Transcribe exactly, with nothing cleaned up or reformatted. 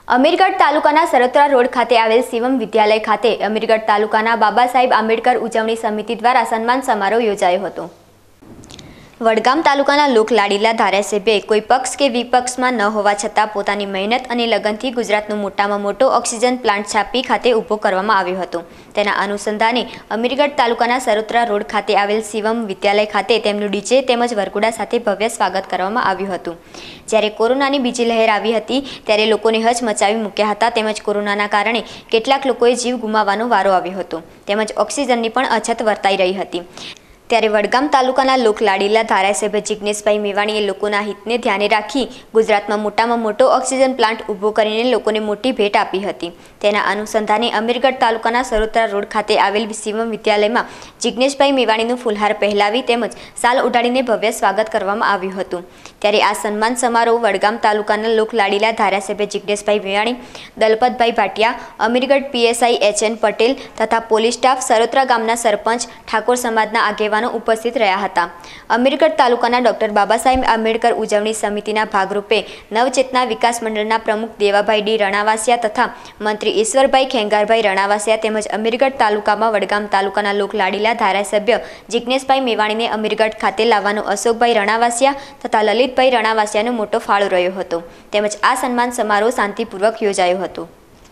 અમીરગઢ તાલુકાના સરોત્રા રોડ ખાતે આવેલ શિવમ વિદ્યાલય ખાતે અમીરગઢ તાલુકાના બાબા સાહેબ આંબેડકર ઉજવણી સમિતિ દ્વારા સન્માન સમારોહ યોજાયો હતો। વડગામ તાલુકાના લોકલાડીલા ધારાસભ્ય કોઈ પક્ષ કે વિપક્ષમાં ન હોવા છતાં પોતાની મહેનત અને લગનથી ગુજરાતનો મોટામાં મોટો ઓક્સિજન પ્લાન્ટ છાપી ખાતે ઊભો કરવામાં આવ્યો હતો। તેના અનુસંધાને અમીરગઢ તાલુકાના સરોત્રા રોડ ખાતે આવેલ શિવમ વિદ્યાલય ખાતે તેમનું ડીજે તેમજ વરઘોડા સાથે ભવ્ય સ્વાગત કરવામાં આવ્યું હતું। જ્યારે કોરોનાની બીજી લહેર આવી હતી ત્યારે લોકોને હચમચાવી મૂક્યા હતા તેમજ કોરોનાના કારણે કેટલાક લોકોએ જીવ ગુમાવવાનો વારો આવ્યો હતો તેમજ ઓક્સિજનની પણ અછત વર્તાઈ રહી હતી। ત્યારે વડગામ તાલુકાના લોકલાડીલા ધારાસભ્ય જિગ્નેશભાઈ મેવાણીએ લોકોના હિતને ધ્યાને રાખી ગુજરાતમાં મોટામાં મોટો ઓક્સિજન પ્લાન્ટ ઊભો કરીને લોકોને મોટી ભેટ આપી હતી। તેના અનુસંધાને અમીરગઢ તાલુકાના સરોત્રા રોડ ખાતે આવેલ શિવમ વિદ્યાલયમાં જિગ્નેશભાઈ મેવાણીનું ફૂલહાર પહેલાવી તેમજ સાલ ઉડાડીને ભવ્ય સ્વાગત કરવામાં આવ્યું હતું। ત્યારે આ સન્માન સમારોહ વડગામ તાલુકાના લોકલાડીલા ધારાસભ્ય Jigneshbhai Mevani, Dalpatbhai Bhatia, Amirgadh PSI H N Patel તથા પોલીસ સ્ટાફ, સરોત્રા ગામના સરપંચ, ઠાકોર સમાજના આગેવાનો ઉપસ્થિત રહ્યા હતા। અમીરગઢ તાલુકાના ડોક્ટર બાબા સાહેબ આંબેડકર ઉજવણી સમિતિના ભાગરૂપે નવચેતના વિકાસ મંડળના પ્રમુખ દેવાભાઈ ડી રણાવાસિયા તથા મંત્રી ઈશ્વરભાઈ ખેંગારભાઈ રણાવાસિયા તેમજ અમીરગઢ તાલુકામાં વડગામ તાલુકાના લોકલાડીલા ધારાસભ્ય જિગ્નેશભાઈ મેવાણીને અમીરગઢ ખાતે લાવવાનો અશોકભાઈ રણાવાસિયા તથા લલિતભાઈ રણાવાસિયાનો મોટો ફાળો રહ્યો હતો તેમજ આ સન્માન સમારોહ શાંતિપૂર્વક યોજાયો હતો।